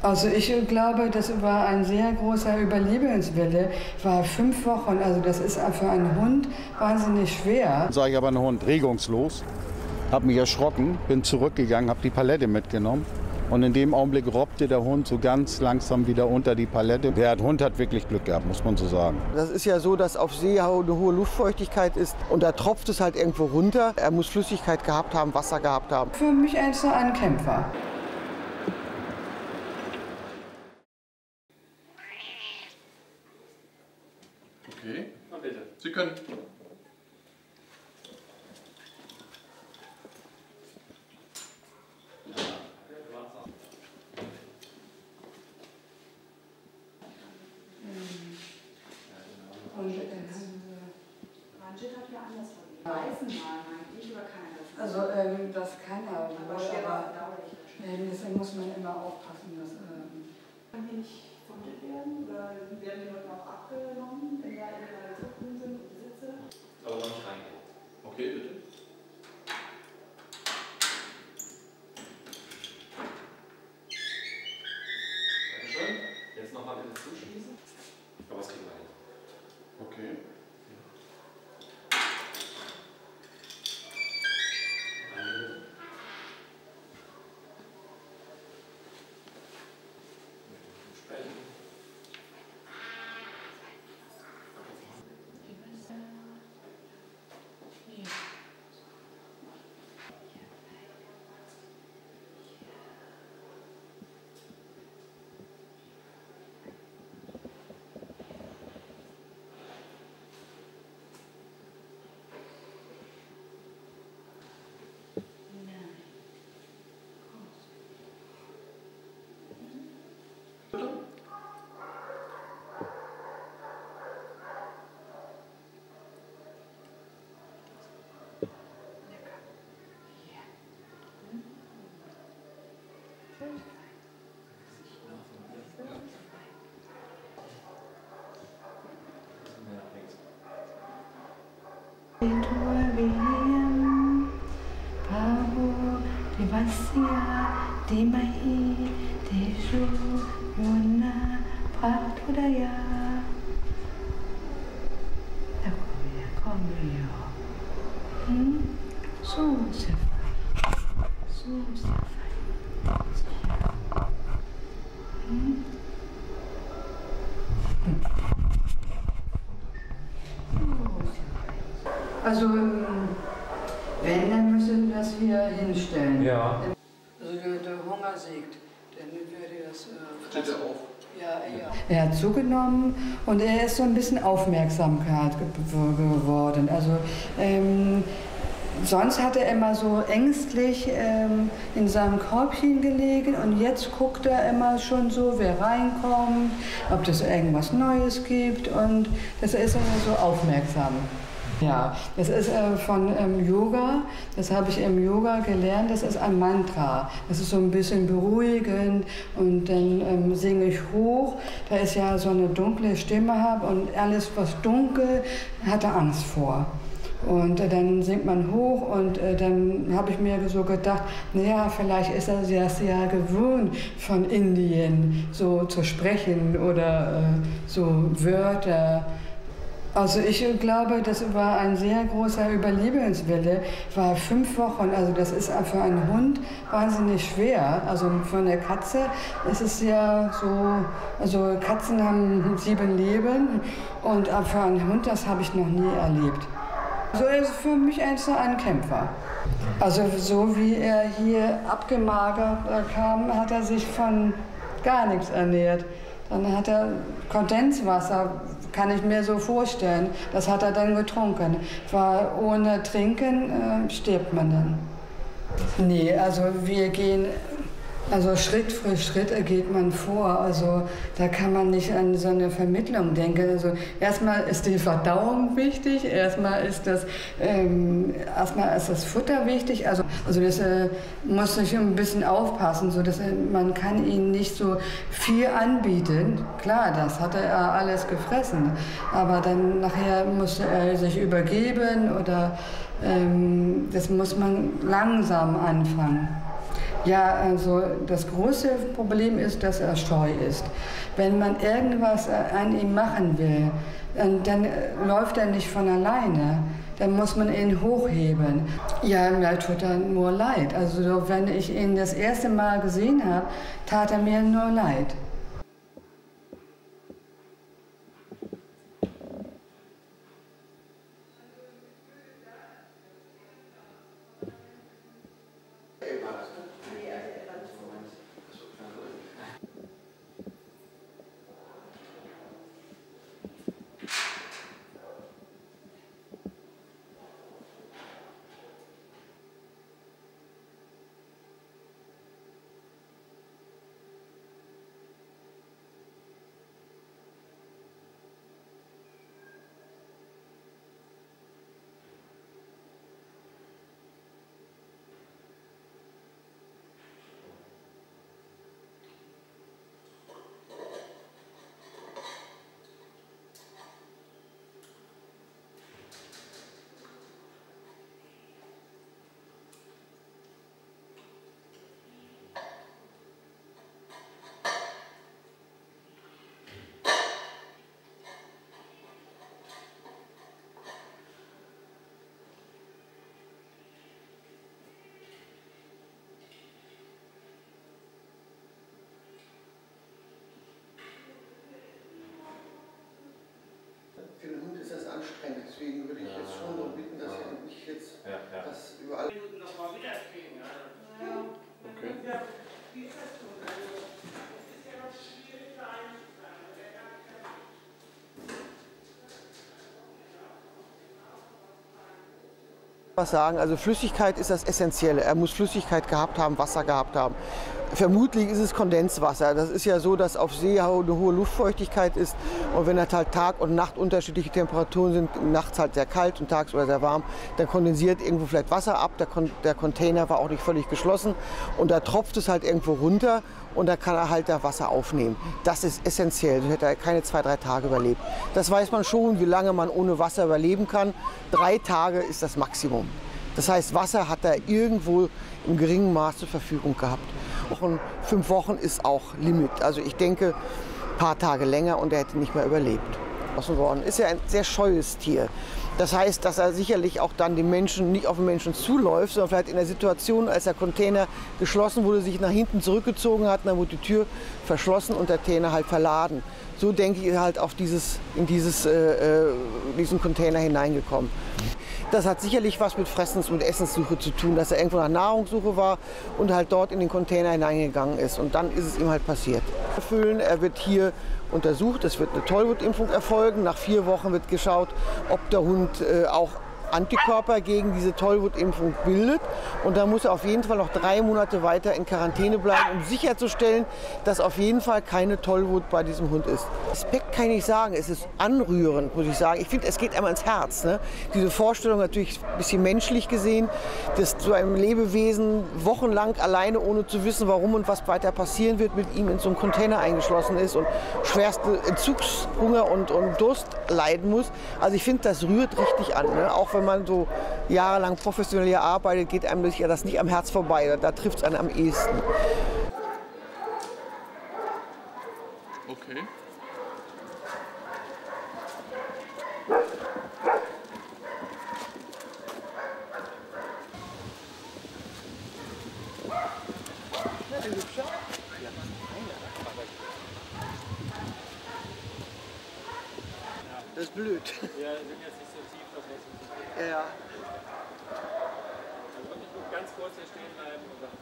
Also ich glaube, das war ein sehr großer Überlebenswille. War 5 Wochen, also das ist für einen Hund wahnsinnig schwer. Sag ich aber einen Hund, regungslos, habe mich erschrocken, bin zurückgegangen, habe die Palette mitgenommen. Und in dem Augenblick robbte der Hund so ganz langsam wieder unter die Palette. Der Hund hat wirklich Glück gehabt, muss man so sagen. Das ist ja so, dass auf See eine hohe Luftfeuchtigkeit ist und da tropft es halt irgendwo runter. Er muss Flüssigkeit gehabt haben, Wasser gehabt haben. Für mich ein Kämpfer. Okay, na bitte. Sie können. Ranjit hat ja anders verdient. Weißen Malen eigentlich oder keiner? Also das kann er, aber schwerer verdaulich. Deswegen muss man immer aufpassen, dass Kann hier nicht vermittelt werden oder werden die Leute auch abgenommen, wenn da illegale Zuchten sind und Besitze? Aber noch nicht reingehen. Okay, bitte. Dankeschön. Jetzt nochmal bitte zuschließen. Aber das kriegen wir hin. Okay. Also, wenn, dann müssen wir das hier hinstellen. Ja. Also, wenn der Hunger siegt, dann würde das. Steht er auf? Ja. Er hat zugenommen und er ist so ein bisschen Aufmerksamkeit geworden. Also, sonst hat er immer so ängstlich in seinem Körbchen gelegen und jetzt guckt er immer schon so, wer reinkommt, ob es irgendwas Neues gibt und das ist immer so aufmerksam. Ja, das ist von Yoga, das habe ich im Yoga gelernt, das ist ein Mantra. Das ist so ein bisschen beruhigend und dann singe ich hoch, da ist ja so eine dunkle Stimme habe und alles was dunkel, hat er Angst vor. Und dann singt man hoch und dann habe ich mir so gedacht, naja, vielleicht ist er das ja gewöhnt von Indien, so zu sprechen oder so Wörter. Also ich glaube, das war ein sehr großer Überlebenswille. War 5 Wochen, also das ist für einen Hund wahnsinnig schwer. Also für eine Katze ist es ja so, also Katzen haben 7 Leben und für einen Hund, das habe ich noch nie erlebt. Also er ist für mich ein Kämpfer. Also so wie er hier abgemagert kam, hat er sich von gar nichts ernährt. Dann hat er Kondenswasser, kann ich mir so vorstellen, das hat er dann getrunken. Weil ohne Trinken stirbt man dann. Nee, also wir gehen, also Schritt für Schritt geht man vor. Also da kann man nicht an so eine Vermittlung denken. Also erstmal ist die Verdauung wichtig, erstmal ist das Futter wichtig. Also das muss ich ein bisschen aufpassen, so dass man kann ihm nicht so viel anbieten. Klar, das hat er alles gefressen, aber dann nachher muss er sich übergeben oder das muss man langsam anfangen. Ja, also das große Problem ist, dass er scheu ist. Wenn man irgendwas an ihm machen will, dann läuft er nicht von alleine. Dann muss man ihn hochheben. Ja, mir tut er nur leid. Also wenn ich ihn das erste Mal gesehen habe, tat er mir nur leid. Für den Hund ist das anstrengend, deswegen würde ich jetzt schon darum bitten, dass er nicht jetzt das überall. Was sagen, also Flüssigkeit ist das Essentielle. Er muss Flüssigkeit gehabt haben, Wasser gehabt haben. Vermutlich ist es Kondenswasser. Das ist ja so, dass auf See eine hohe Luftfeuchtigkeit ist und wenn halt Tag und Nacht unterschiedliche Temperaturen sind, nachts halt sehr kalt und tagsüber sehr warm, dann kondensiert irgendwo vielleicht Wasser ab. Der Container war auch nicht völlig geschlossen und da tropft es halt irgendwo runter und da kann er halt da Wasser aufnehmen. Das ist essentiell, sonst hätte er keine 2-3 Tage überlebt. Das weiß man schon, wie lange man ohne Wasser überleben kann. 3 Tage ist das Maximum. Das heißt, Wasser hat er irgendwo im geringen Maß zur Verfügung gehabt. 5 Wochen ist auch Limit. Also ich denke, ein paar Tage länger und er hätte nicht mehr überlebt. Ist ja ein sehr scheues Tier. Das heißt, dass er sicherlich auch dann dem Menschen nicht auf den Menschen zuläuft, sondern vielleicht in der Situation, als der Container geschlossen wurde, sich nach hinten zurückgezogen hat, dann wurde die Tür verschlossen und der Container halt verladen. So denke ich halt auf in diesen Container hineingekommen. Das hat sicherlich was mit Fressens- und Essenssuche zu tun, dass er irgendwo nach Nahrungssuche war und halt dort in den Container hineingegangen ist. Und dann ist es ihm halt passiert. Er wird hier untersucht, es wird eine Tollwutimpfung erfolgen. Nach 4 Wochen wird geschaut, ob der Hund auch Antikörper gegen diese Tollwutimpfung bildet. Und da muss er auf jeden Fall noch 3 Monate weiter in Quarantäne bleiben, um sicherzustellen, dass auf jeden Fall keine Tollwut bei diesem Hund ist. Respekt kann ich nicht sagen, es ist anrührend, muss ich sagen. Ich finde, es geht einmal ins Herz. Ne? Diese Vorstellung natürlich ein bisschen menschlich gesehen, dass so ein Lebewesen wochenlang alleine, ohne zu wissen, warum und was weiter passieren wird, mit ihm in so einem Container eingeschlossen ist und schwerste Entzugshunger und Durst leiden muss. Also ich finde, das rührt richtig an. Ne? Auch wenn man so jahrelang professionell hier arbeitet, geht einem das nicht am Herz vorbei. Da trifft es einen am ehesten. Okay. Das ist blöd. Ja, wir sind jetzt nicht so tief, dass wir es nicht. Ja. Also wirklich gut ganz kurz hier stehen bleiben und dann.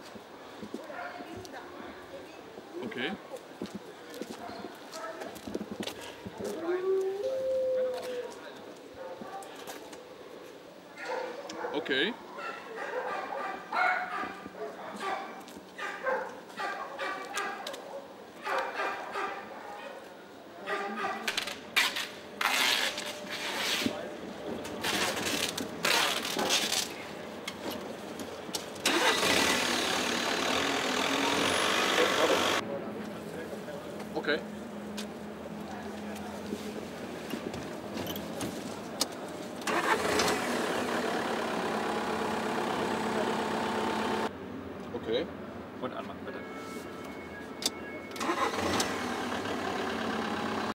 Okay. Okay. Okay. Okay. Und anmachen bitte.